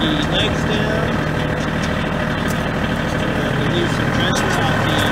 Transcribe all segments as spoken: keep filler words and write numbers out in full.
the legs down. Uh, release some pressure off the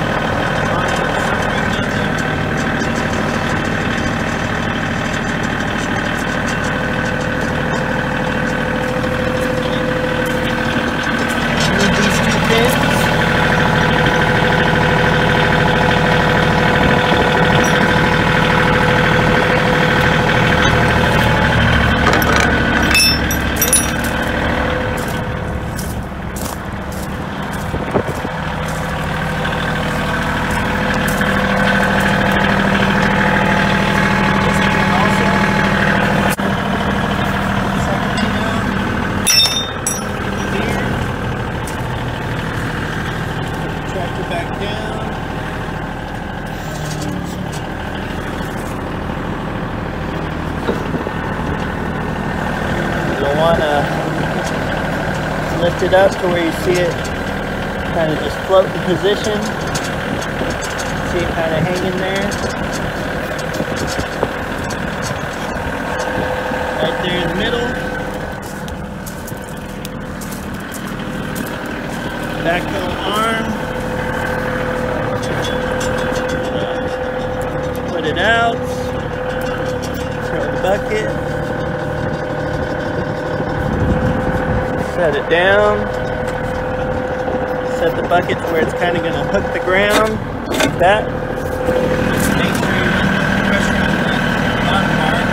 lift it up to where you see it kind of just float in position. See it kind of hanging there. Right there in the middle. Backhoe arm. Put it out. Throw the bucket. Set it down, set the bucket to where it's kind of going to hook the ground, like that. Make sure you let the pressure on the bottom part.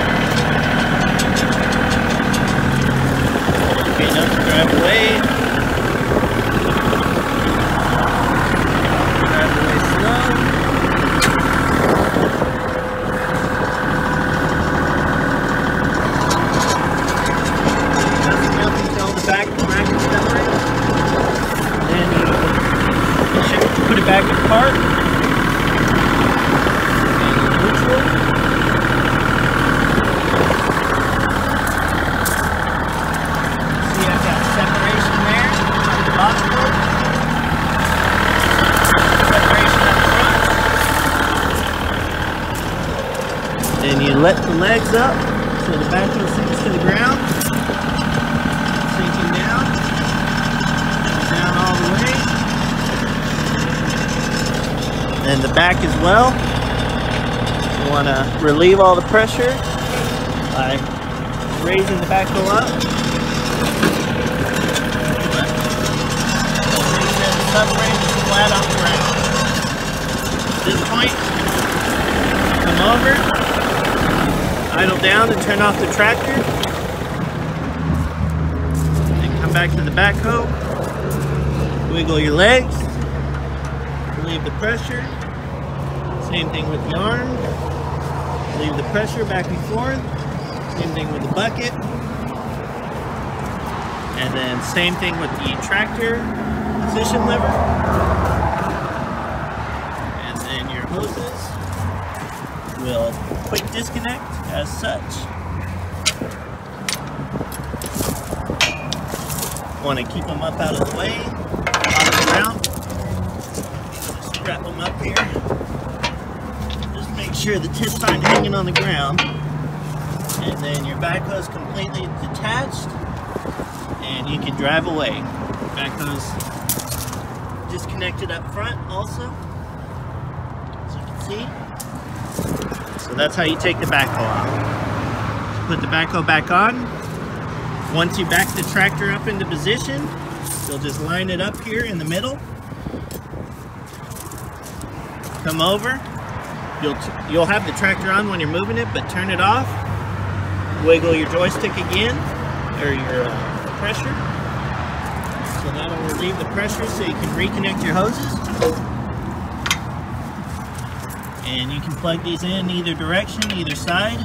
Okay, now to drive away. Drive away slow. Back in park. Neutral. See, I've got separation there on the bottom part. Separation up front. Then you let the legs up so the backhoe sinks to the ground. Sinking down. Down all the way. And the back as well. You want to relieve all the pressure by raising the backhoe up. Subframe is flat off the ground. At this point, come over, idle down and turn off the tractor. Then come back to the backhoe. Wiggle your legs. Relieve the pressure. Same thing with the arm. Leave the pressure back and forth. Same thing with the bucket. And then same thing with the tractor position lever. And then your hoses will quick disconnect as such. Want to keep them up out of the way, out of the ground. Wrap them up here. Just make sure the tips aren't hanging on the ground. And then your backhoe is completely detached and you can drive away. Backhoe's disconnected up front also, as you can see. So that's how you take the backhoe off. Put the backhoe back on. Once you back the tractor up into position, you'll just line it up here in the middle. Come over, you'll, you'll have the tractor on when you're moving it, but turn it off. Wiggle your joystick again, or your uh, pressure. So that'll relieve the pressure so you can reconnect your hoses. And you can plug these in either direction, either side.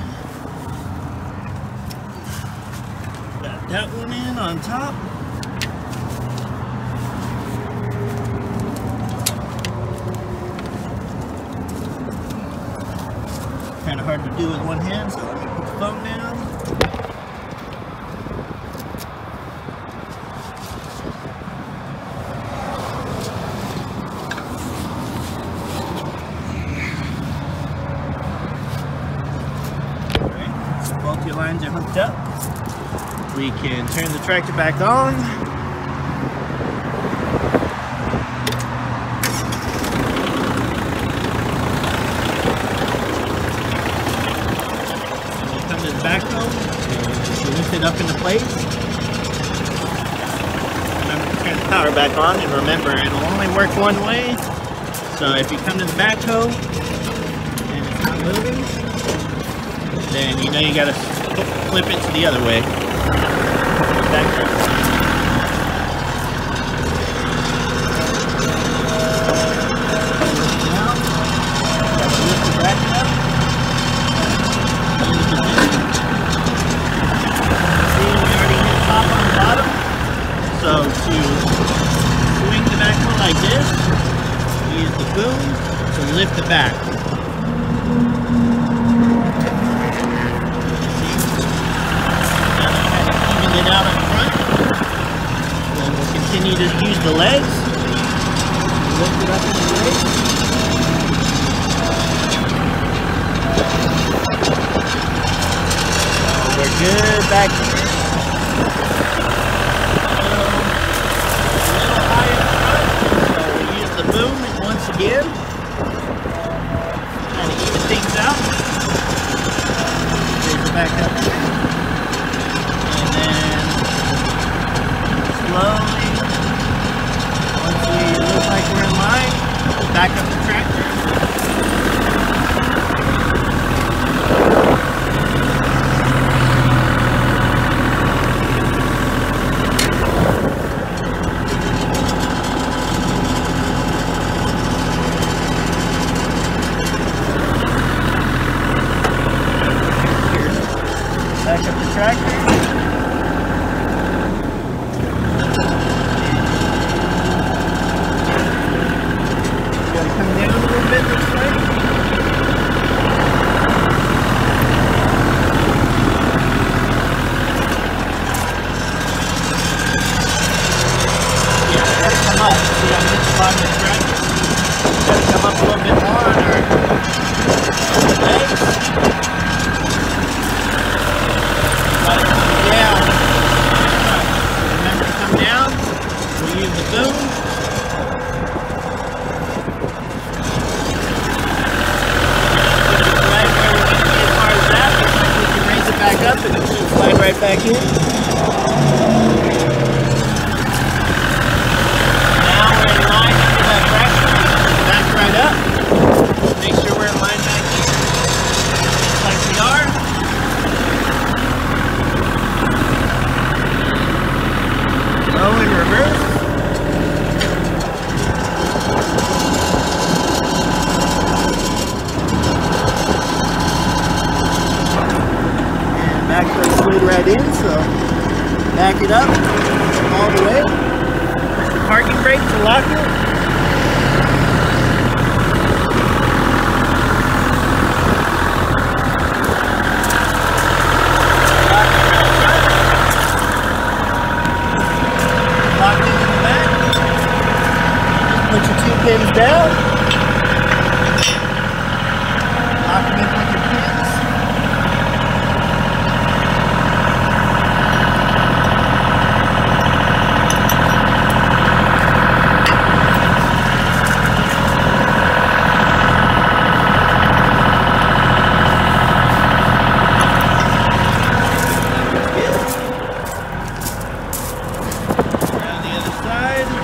Got that one in on top. Kind of hard to do with one hand, so let me put the phone down. Alright, so both your lines are hooked up. we can turn the tractor back on. Come to the backhoe, and lift it up into place. Remember to turn the power back on, and remember it'll only work one way. So if you come to the backhoe and it's not moving, then you know you gotta flip it to the other way. Back So to swing the backhoe like this, use the boom to lift the back. Now that I have evened it out in front, then we'll continue to use the legs. Lift it up in the legs. We're good back here. Again, kind of even things out. Raise it back up, and then slowly, once we look like we're in line, back up the tractor. Back up the tractor. Gotta come down a little bit this way. Yeah, gotta come up. See, I'm just bottom of the tractor. Gotta come up a little bit more on our legs. Down. Remember to come down. We'll use the boom. Put the flag where we want to be as far as that. We can raise it back up and put the flag right back in. Now we're in line under that traction. Back right up. Make sure we're in line back here. Just like we are. Go in reverse. And back foot slid right in, so back it up all the way. Push the parking brake to lock it. Put your two pins down. Lock them in with your pins. Down the other side.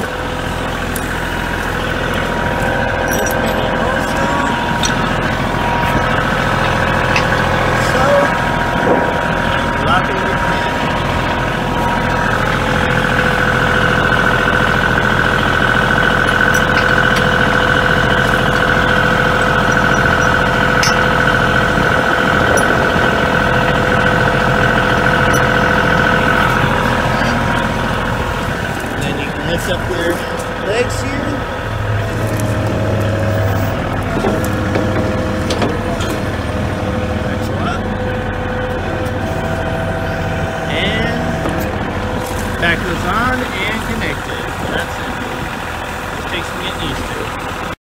Lift up your legs here. And back goes on and connected. That's it. It takes some getting used to.